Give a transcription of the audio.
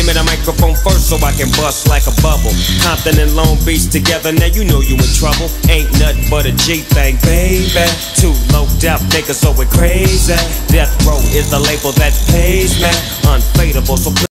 Give me the microphone first so I can bust like a bubble. Compton and Long Beach together, now you know you in trouble. Ain't nothing but a G thing, baby. Too low death niggas so it crazy. Death Row is the label that pays me. Unfadable, so